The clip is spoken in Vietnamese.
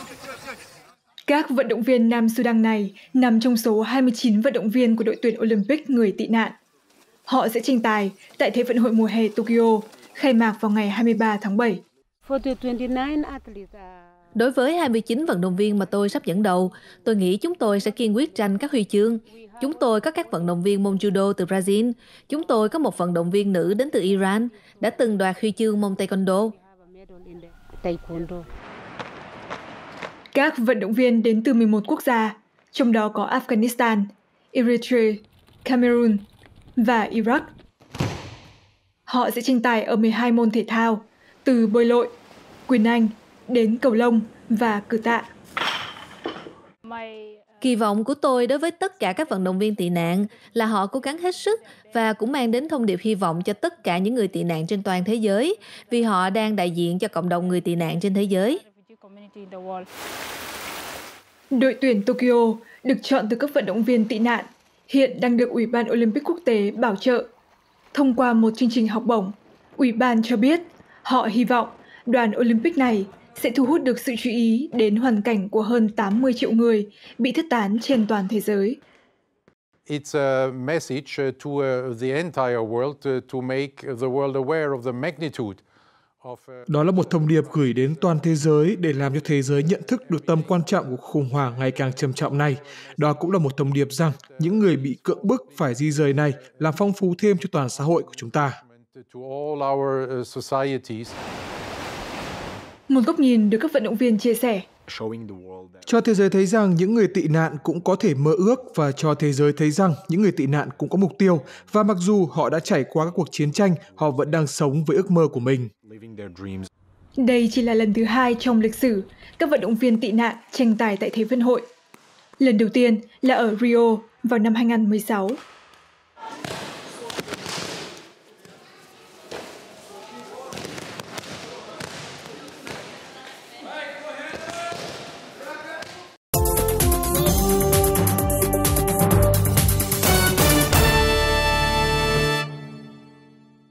Các vận động viên Nam Sudan này nằm trong số 29 vận động viên của đội tuyển Olympic người tị nạn. Họ sẽ tranh tài tại Thế vận hội mùa hè Tokyo, khai mạc vào ngày 23 tháng 7. Đối với 29 vận động viên mà tôi sắp dẫn đầu, tôi nghĩ chúng tôi sẽ kiên quyết tranh các huy chương. Chúng tôi có các vận động viên môn judo từ Brazil. Chúng tôi có một vận động viên nữ đến từ Iran, đã từng đoạt huy chương môn taekwondo. Các vận động viên đến từ 11 quốc gia, trong đó có Afghanistan, Eritrea, Cameroon và Iraq. Họ sẽ tranh tài ở 12 môn thể thao, từ bơi lội, quyền Anh đến cầu lông và cử tạ. Kỳ vọng của tôi đối với tất cả các vận động viên tị nạn là họ cố gắng hết sức và cũng mang đến thông điệp hy vọng cho tất cả những người tị nạn trên toàn thế giới, vì họ đang đại diện cho cộng đồng người tị nạn trên thế giới. Đội tuyển Tokyo được chọn từ các vận động viên tị nạn, hiện đang được Ủy ban Olympic quốc tế bảo trợ. Thông qua một chương trình học bổng, Ủy ban cho biết họ hy vọng đoàn Olympic này sẽ thu hút được sự chú ý đến hoàn cảnh của hơn 80 triệu người bị thất tán trên toàn thế giới. It's a message to the entire world to make the world aware of the magnitude. Đó là một thông điệp gửi đến toàn thế giới để làm cho thế giới nhận thức được tầm quan trọng của khủng hoảng ngày càng trầm trọng này. Đó cũng là một thông điệp rằng những người bị cưỡng bức phải di rời này làm phong phú thêm cho toàn xã hội của chúng ta. Một góc nhìn được các vận động viên chia sẻ. Cho thế giới thấy rằng những người tị nạn cũng có thể mơ ước và cho thế giới thấy rằng những người tị nạn cũng có mục tiêu và mặc dù họ đã trải qua các cuộc chiến tranh, họ vẫn đang sống với ước mơ của mình. Đây chỉ là lần thứ 2 trong lịch sử các vận động viên tị nạn tranh tài tại Thế vận hội. Lần đầu tiên là ở Rio vào năm 2016.